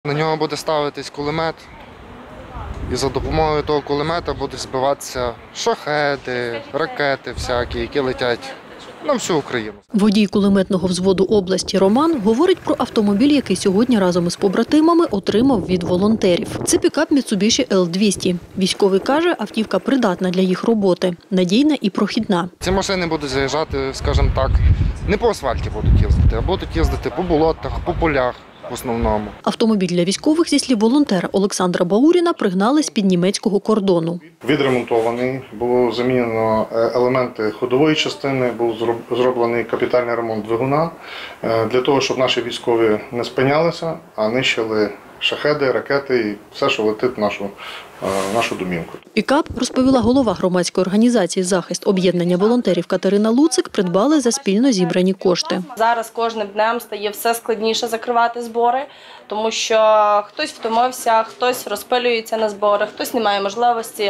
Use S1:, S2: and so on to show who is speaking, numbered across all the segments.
S1: На нього буде ставитись кулемет, і за допомогою того кулемета будуть збиватися шахеди, ракети всякі, які летять на всю Україну.
S2: Водій кулеметного взводу області Роман говорить про автомобіль, який сьогодні разом із побратимами отримав від волонтерів. Це пікап Mitsubishi L200. Військовий каже, автівка придатна для їх роботи, надійна і прохідна.
S1: Ці машини будуть заїжджати, скажімо так, не по асфальті будуть їздити, а будуть їздити по болотах, по полях. В основному.
S2: Автомобіль для військових, зі слів волонтера Олександра Бауріна, пригнали з-під німецького кордону.
S3: Відремонтований, було замінено елементи ходової частини, був зроблений капітальний ремонт двигуна для того, щоб наші військові не спинялися, а нищили шахеди, ракети і все, що летить в нашу домівку.
S2: Пікап, розповіла голова громадської організації «Захист об'єднання волонтерів» Катерина Луцик, придбали за спільно зібрані кошти.
S4: Зараз кожним днем стає все складніше закривати збори, тому що хтось втомився, хтось розпилюється на збори, хтось не має можливості.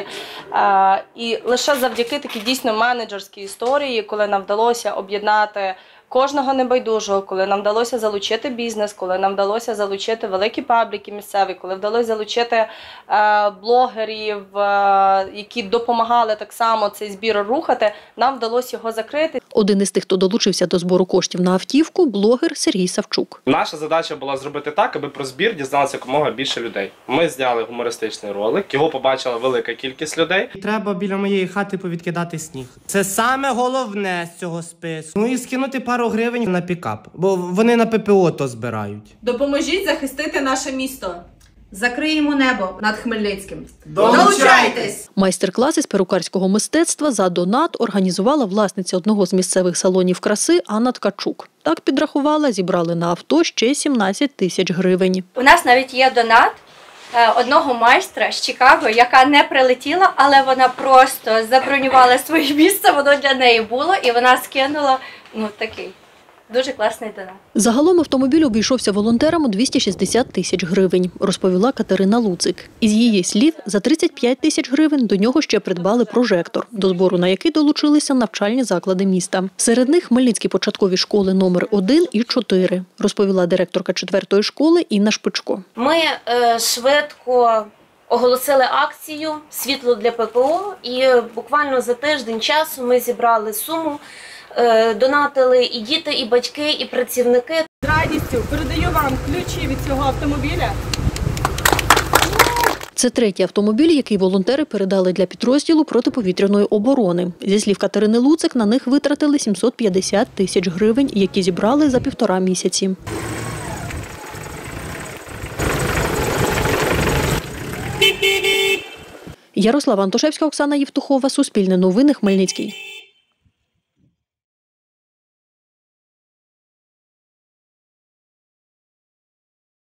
S4: І лише завдяки такій дійсно менеджерській історії, коли нам вдалося об'єднати кожного небайдужого, коли нам вдалося залучити бізнес, коли нам вдалося залучити великі пабліки місцеві, коли вдалося залучити блогерів, які допомагали так само цей збір рухати, нам вдалося його закрити.
S2: Один із тих, хто долучився до збору коштів на автівку – блогер Сергій Савчук.
S5: Наша задача була зробити так, аби про збір дізналося якомога більше людей. Ми зняли гумористичний ролик, його побачила велика кількість людей.
S6: Треба біля моєї хати повідкидати сніг. Це саме головне з цього списку. Ну і скинути пару гривень на пікап, бо вони на ППО то збирають.
S7: Допоможіть захистити наше місто. Закриємо небо над Хмельницьким.
S2: Долучайтесь! Майстер-клас із перукарського мистецтва за донат організувала власниця одного з місцевих салонів краси Анна Ткачук. Так підрахувала, зібрали на авто ще 17 тисяч гривень.
S8: У нас навіть є донат одного майстра з Чикаго, яка не прилетіла, але вона просто забронювала своє місце, воно для неї було, і вона скинула такий. Дуже класний донат.
S2: Загалом автомобіль обійшовся волонтерам у 260 тисяч гривень, розповіла Катерина Луцик. Із її слів, за 35 тисяч гривень до нього ще придбали прожектор, до збору на який долучилися навчальні заклади міста. Серед них Хмельницькі початкові школи номер 1 і 4, розповіла директорка 4-ї школи Інна Шпичко.
S9: Ми швидко оголосили акцію «Світло для ППО» і буквально за тиждень часу ми зібрали суму. Донатили і діти, і батьки, і працівники.
S7: З радістю передаю вам ключі від цього автомобіля.
S2: Це третій автомобіль, який волонтери передали для підрозділу протиповітряної оборони. Зі слів Катерини Луцик, на них витратили 750 тисяч гривень, які зібрали за 1,5 місяці. Ярослава Антошевська, Оксана Євтухова, Суспільне новини, Хмельницький.